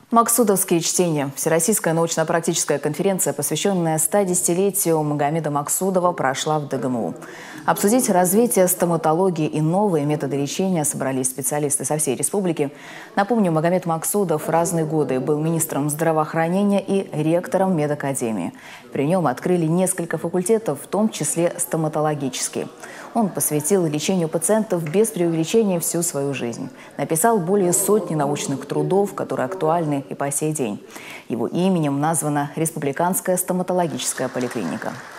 Максудовские чтения. Всероссийская научно-практическая конференция, посвященная 110-летию Магомеда Максудова, прошла в ДГМУ. Обсудить развитие стоматологии и новые методы лечения собрались специалисты со всей республики. Напомню, Магомед Максудов в разные годы был министром здравоохранения и ректором медакадемии. При нем открыли несколько факультетов, в том числе стоматологический. Он посвятил лечению пациентов без преувеличения всю свою жизнь. Написал более сотни научных трудов, которые актуальны и по сей день. Его именем названа Республиканская стоматологическая поликлиника.